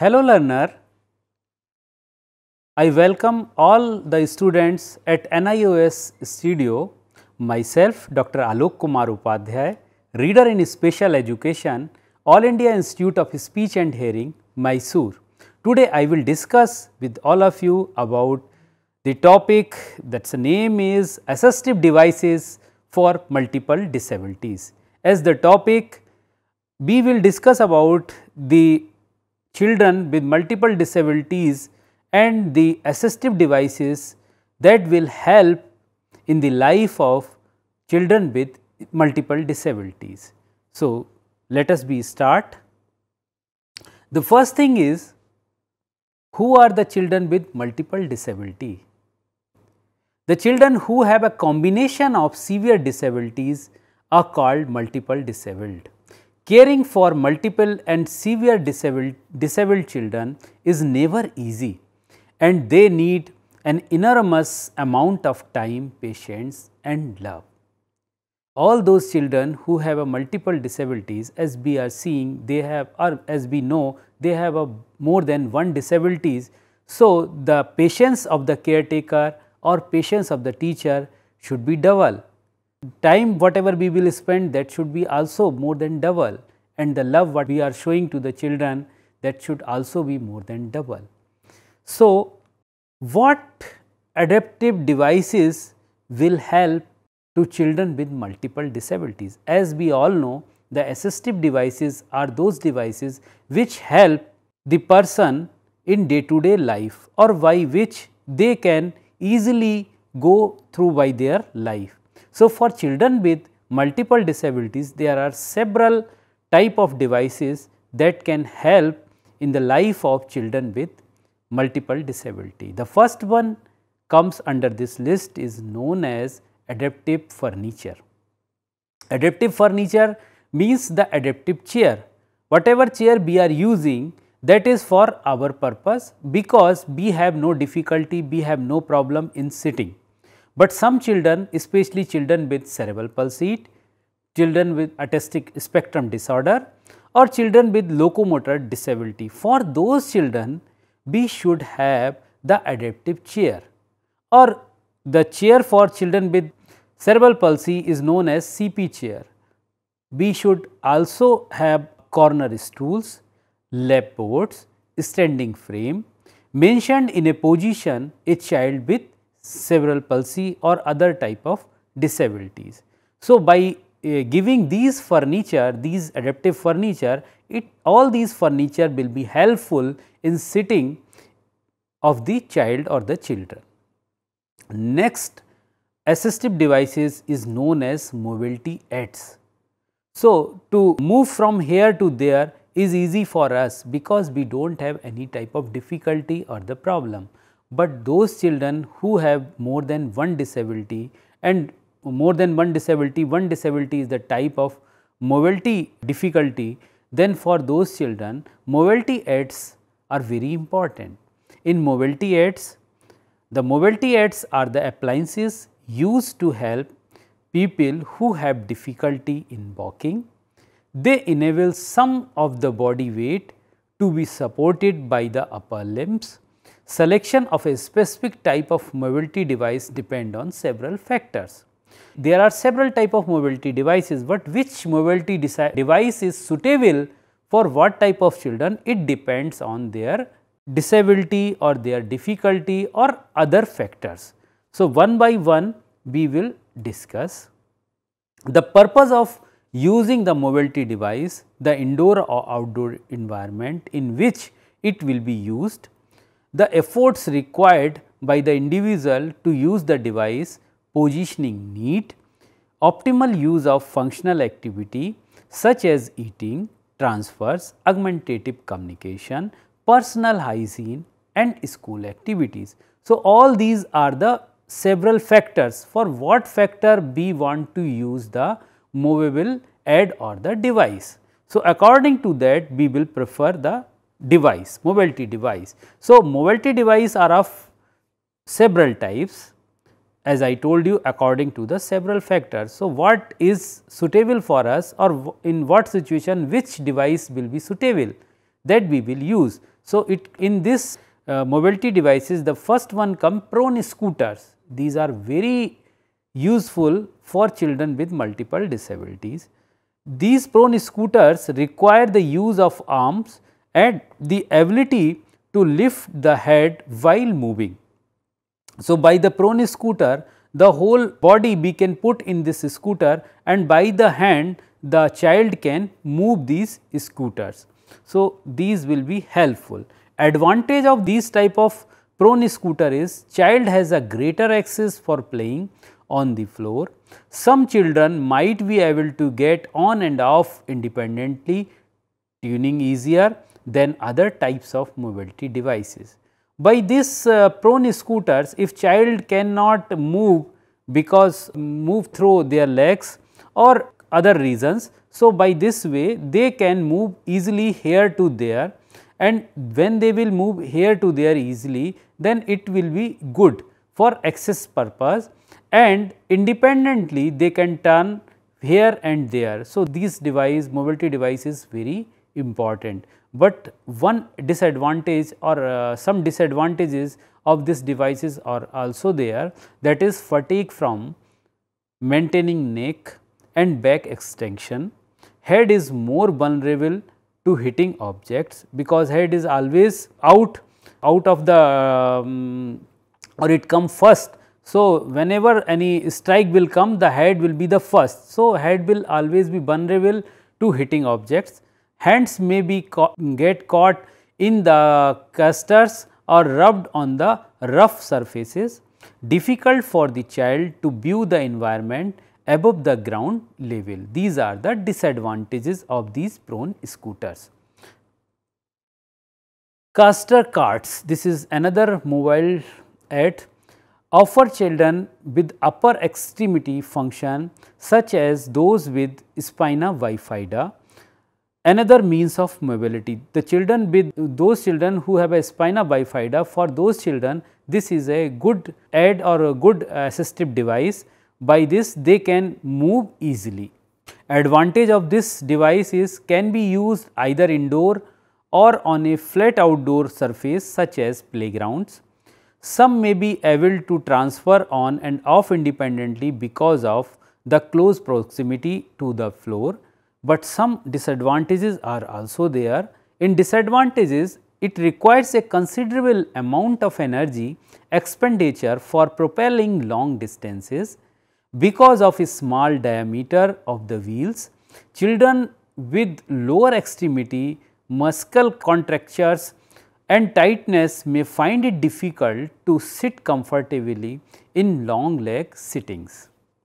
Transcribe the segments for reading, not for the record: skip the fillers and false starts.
Hello learner, I welcome all the students at NIOS studio, myself Dr. Alok Kumar Upadhyay, reader in special education, All India Institute of Speech and Hearing, Mysore. Today I will discuss with all of you about the topic that's name is assistive devices for multiple disabilities. As the topic, we will discuss about the children with multiple disabilities and the assistive devices that will help in the life of children with multiple disabilities. So, let us start. The first thing is, who are the children with multiple disability? The children who have a combination of severe disabilities are called multiple disabled. Caring for multiple and severe disabled children is never easy, and they need an enormous amount of time, patience and love. All those children who have a multiple disabilities, as we are seeing, they have, or as we know, they have a more than one disabilities. So, the patience of the caretaker or patience of the teacher should be double. Time whatever we will spend, that should be also more than double, and the love what we are showing to the children, that should also be more than double. So, what adaptive devices will help to children with multiple disabilities? As we all know, the assistive devices are those devices which help the person in day-to-day life, or by which they can easily go through by their life. So, for children with multiple disabilities, there are several type of devices that can help in the life of children with multiple disability. The first one comes under this list is known as adaptive furniture. Adaptive furniture means the adaptive chair. Whatever chair we are using, that is for our purpose, because we have no difficulty, we have no problem in sitting. But some children, especially children with cerebral palsy, children with autistic spectrum disorder, or children with locomotor disability, for those children we should have the adaptive chair, or the chair for children with cerebral palsy is known as CP chair. We should also have corner stools, lap boards, standing frame, mentioned in a position a child with cerebral palsy or other type of disabilities. So, by giving these furniture, these adaptive furniture, all these furniture will be helpful in sitting of the child or the children. Next assistive devices is known as mobility aids. So, to move from here to there is easy for us, because we do not have any type of difficulty or the problem. But those children who have more than one disability, and more than one disability is the type of mobility difficulty, then for those children mobility aids are very important. In mobility aids, the mobility aids are the appliances used to help people who have difficulty in walking. They enable some of the body weight to be supported by the upper limbs. Selection of a specific type of mobility device depend on several factors. There are several type of mobility devices, but which mobility device is suitable for what type of children, it depends on their disability or their difficulty or other factors. So, one by one we will discuss. The purpose of using the mobility device, the indoor or outdoor environment in which it will be used, the efforts required by the individual to use the device, positioning need, optimal use of functional activity such as eating, transfers, augmentative communication, personal hygiene and school activities. So, all these are the several factors for what factor we want to use the movable aid or the device. So, according to that we will prefer the device, mobility device. So, mobility device are of several types, as I told you, according to the several factors. So, what is suitable for us, or in what situation which device will be suitable, that we will use. So, in this mobility devices, the first one come prone scooters. These are very useful for children with multiple disabilities. These prone scooters require the use of arms and the ability to lift the head while moving. So, by the prone scooter, the whole body we can put in this scooter, and by the hand the child can move these scooters. So, these will be helpful. Advantage of these type of prone scooter is child has a greater access for playing on the floor. Some children might be able to get on and off independently, tuning easier than other types of mobility devices. By this prone scooters, if child cannot move move through their legs or other reasons, so by this way they can move easily here to there, and when they will move here to there easily, then it will be good for access purpose, and independently they can turn here and there. So, this device, mobility device, is very important, but one disadvantage or some disadvantages of this devices are also there, that is fatigue from maintaining neck and back extension. Head is more vulnerable to hitting objects because head is always out of the or it come first. So, whenever any strike will come, the head will be the first. So, head will always be vulnerable to hitting objects. Hands may be get caught in the casters or rubbed on the rough surfaces, difficult for the child to view the environment above the ground level. These are the disadvantages of these prone scooters. Caster carts, this is another mobile aid, offer children with upper extremity function such as those with spina bifida, another means of mobility. The children with those children who have a spina bifida, for those children this is a good aid or a good assistive device. By this they can move easily. Advantage of this device is can be used either indoor or on a flat outdoor surface such as playgrounds. Some may be able to transfer on and off independently because of the close proximity to the floor, but some disadvantages are also there. In disadvantages, it requires a considerable amount of energy expenditure for propelling long distances. Because of a small diameter of the wheels, children with lower extremity muscle contractures and tightness may find it difficult to sit comfortably in long leg sittings.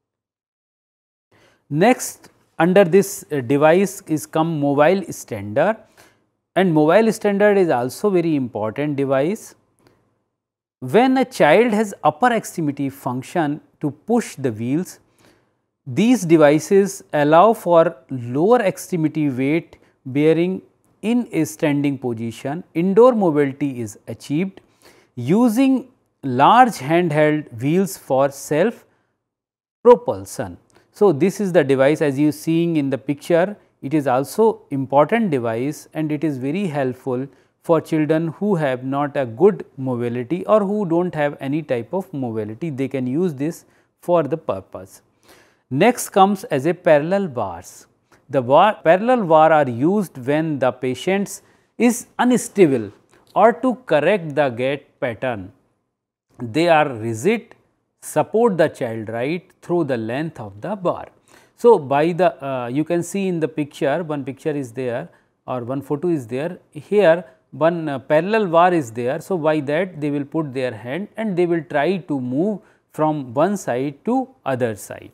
Next, under this device is come mobile stander, and mobile stander is also very important device. When a child has upper extremity function to push the wheels, these devices allow for lower extremity weight bearing in a standing position. Indoor mobility is achieved using large handheld wheels for self propulsion. So, this is the device as you seeing in the picture. It is also important device and it is very helpful for children who have not a good mobility or who do not have any type of mobility. They can use this for the purpose. Next comes as a parallel bars. The parallel bar are used when the patient is unstable or to correct the gait pattern. They are rigid, support the child right through the length of the bar. So, by the you can see in the picture, one picture is there or one photo is there. Here one parallel bar is there. So, by that they will put their hand and they will try to move from one side to other side.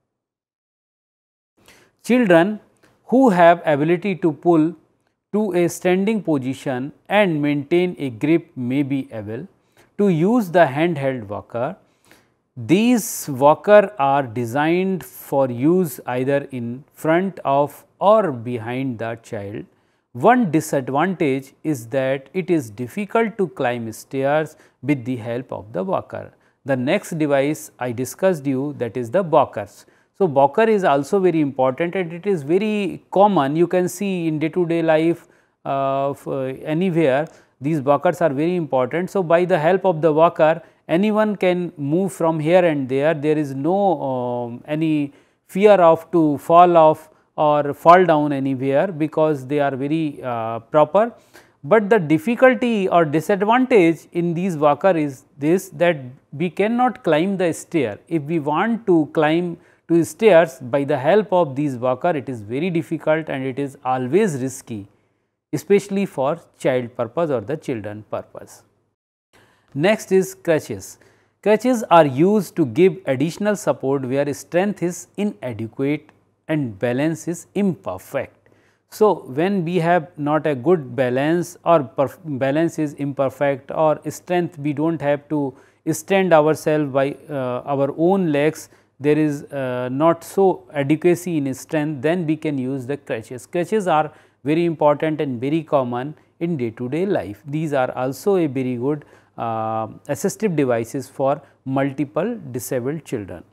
Children who have ability to pull to a standing position and maintain a grip may be able to use the handheld walker. These walkers are designed for use either in front of or behind the child. One disadvantage is that it is difficult to climb stairs with the help of the walker. The next device I discussed you, that is the walkers. So, walker is also very important and it is very common. You can see in day to day life anywhere, these walkers are very important. So, by the help of the walker, anyone can move from here and there is no any fear of to fall off or fall down anywhere, because they are very proper. But the difficulty or disadvantage in these walker is this, that we cannot climb the stair. If we want to climb to stairs by the help of these walker, it is very difficult and it is always risky, especially for child purpose or the children purpose. Next is crutches. Crutches are used to give additional support where strength is inadequate and balance is imperfect. So, when we have not a good balance or balance is imperfect or strength, we do not have to stand ourselves by our own legs, there is not so adequacy in strength, then we can use the crutches. Crutches are very important and very common in day to day life. These are also a very good assistive devices for multiple disabled children.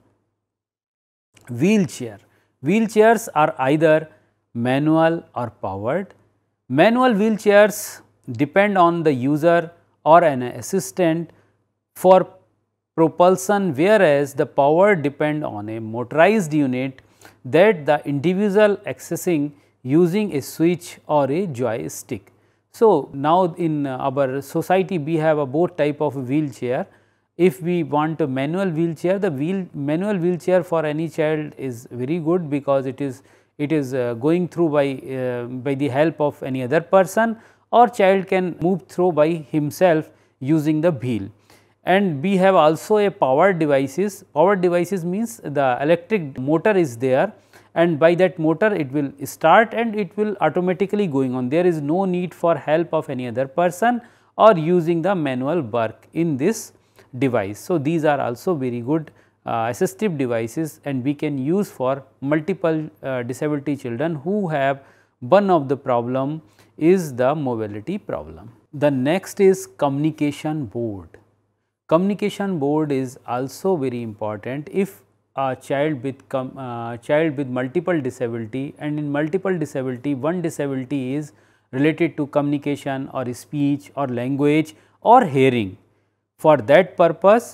Wheelchair. Wheelchairs are either manual or powered. Manual wheelchairs depend on the user or an assistant for propulsion, whereas the power depend on a motorized unit that the individual accessing using a switch or a joystick. So, now in our society we have a both type of wheelchair. If we want a manual wheelchair, the manual wheelchair for any child is very good, because it is going through by the help of any other person, or child can move through by himself using the wheel. And we have also a powered devices. Powered devices means the electric motor is there, and by that motor it will start and it will automatically going on. There is no need for help of any other person or using the manual work in this device. So, these are also very good assistive devices, and we can use for multiple disability children who have one of the problem is the mobility problem. The next is communication board. Communication board is also very important if a child with multiple disability, and in multiple disability, one disability is related to communication or speech or language or hearing. For that purpose,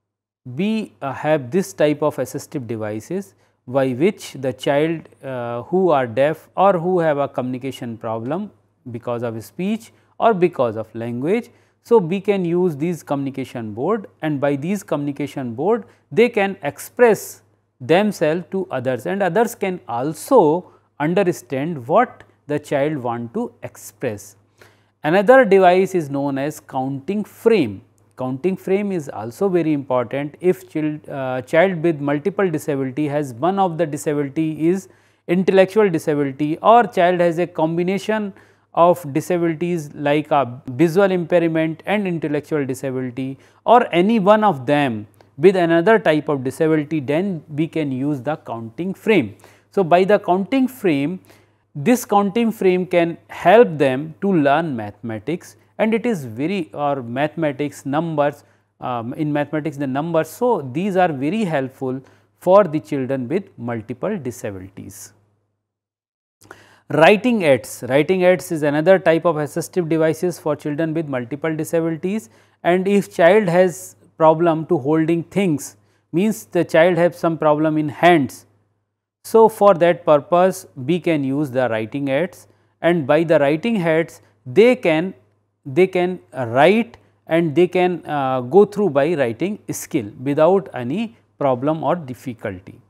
we have this type of assistive devices by which the child who are deaf or who have a communication problem because of speech or because of language. So, we can use these communication board, and by these communication board they can express themselves to others, and others can also understand what the child want to express. Another device is known as counting frame. Counting frame is also very important if child with multiple disability has one of the disability is intellectual disability, or child has a combination of disabilities like a visual impairment and intellectual disability, or any one of them with another type of disability, then we can use the counting frame. So, by the counting frame, this counting frame can help them to learn mathematics, and it is very mathematics numbers, in mathematics the numbers. So, these are very helpful for the children with multiple disabilities. Writing aids. Writing aids is another type of assistive devices for children with multiple disabilities, and if child has problem to holding things, means the child has some problem in hands. So, for that purpose we can use the writing aids, and by the writing aids they can write and they can go through by writing skill without any problem or difficulty.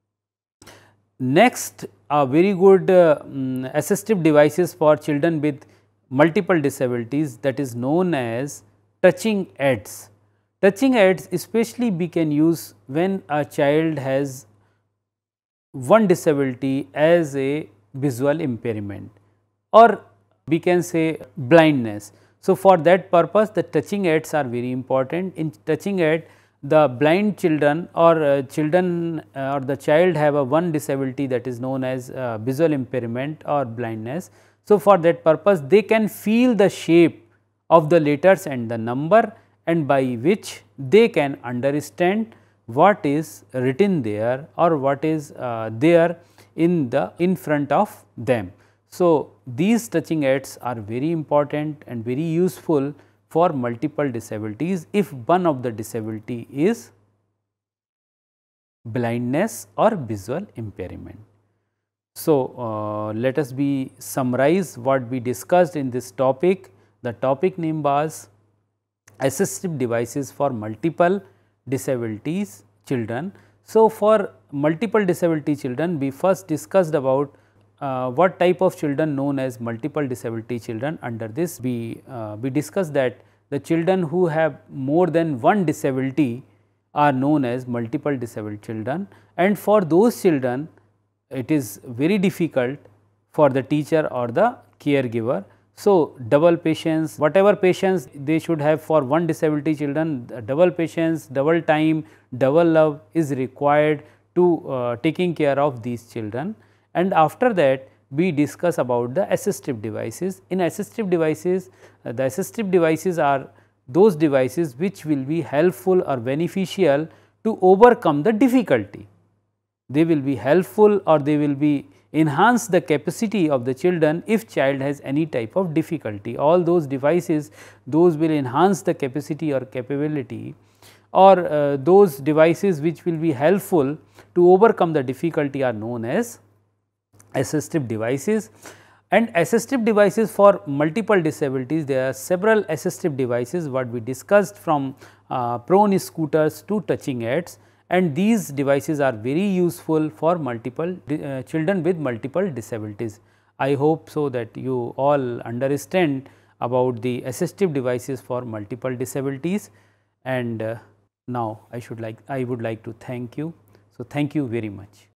Next, a very good assistive devices for children with multiple disabilities, that is known as touching aids. Touching aids especially we can use when a child has one disability as a visual impairment, or we can say blindness. So, for that purpose the touching aids are very important. In touching aid, the blind children or children or the child have a one disability that is known as visual impairment or blindness. So, for that purpose they can feel the shape of the letters and the number, and by which they can understand what is written there or what is there in front of them. So, these touching aids are very important and very useful for multiple disabilities if one of the disability is blindness or visual impairment. So, let us be summarize what we discussed in this topic. The topic name was assistive devices for multiple disabilities children. So, for multiple disability children, we first discussed about what type of children known as multiple disability children. Under this, we discussed that the children who have more than one disability are known as multiple disabled children, and for those children it is very difficult for the teacher or the caregiver. So, double patience, whatever patience they should have for one disability children, double patience, double time, double love is required to taking care of these children. And after that we discuss about the assistive devices. In assistive devices, the assistive devices are those devices which will be helpful or beneficial to overcome the difficulty. They will be helpful or they will be enhance the capacity of the children if child has any type of difficulty. All those devices, those will enhance the capacity or capability, or those devices which will be helpful to overcome the difficulty are known as assistive devices. And assistive devices for multiple disabilities, there are several assistive devices what we discussed, from prone scooters to touching aids, and these devices are very useful for multiple children with multiple disabilities. I hope so that you all understand about the assistive devices for multiple disabilities, and now I would like to thank you. So, thank you very much.